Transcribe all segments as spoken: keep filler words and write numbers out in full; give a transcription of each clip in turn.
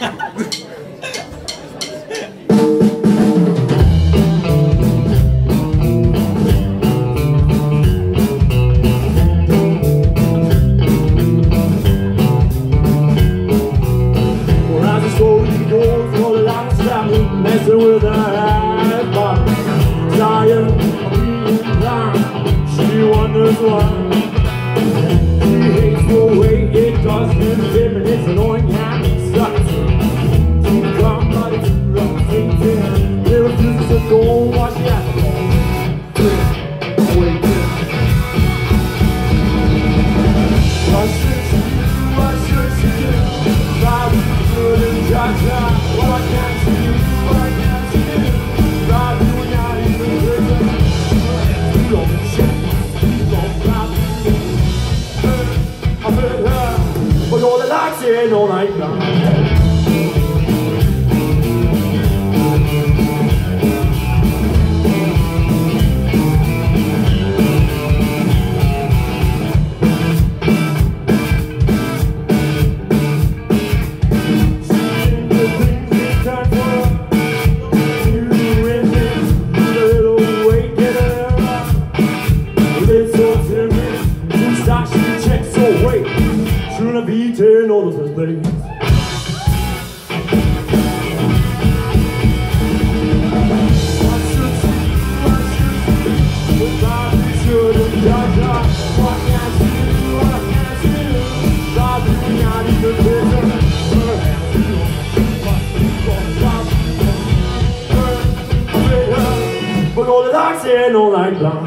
Messing with her head, but dying of being blind. She wonders why. She hates the way it does him, and it's annoying how it sucks. Too calm, but it's rotating. It refuses to go and watch the alcohol. Wait, what should she do? What should she do? Drive good and judge her. What can she do? All night long. Shouldn't have eaten all of those things. What should she do? What should she do? Without you shouldn't judge her. What can she do? What can she do? Stop doing out in the prison. Her hands do what she wants. Her, with her. We're gonna dance in all night long.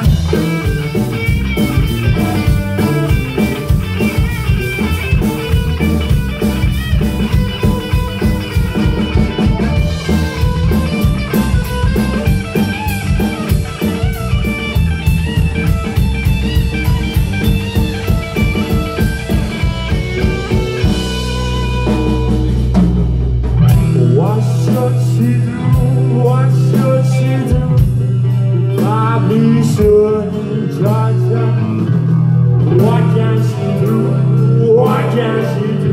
What should she do? What should she do? Probably shouldn't judge her. What can she do? What can she do?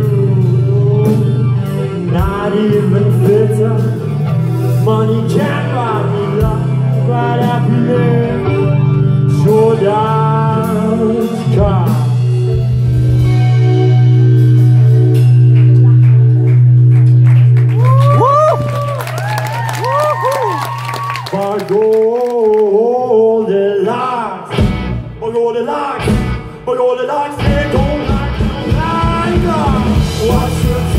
Not even fitter. Money can't buy me love, but happiness sure does come. For Goldilocks, for Goldilocks, for Goldilocks, they don't like, don't like. What should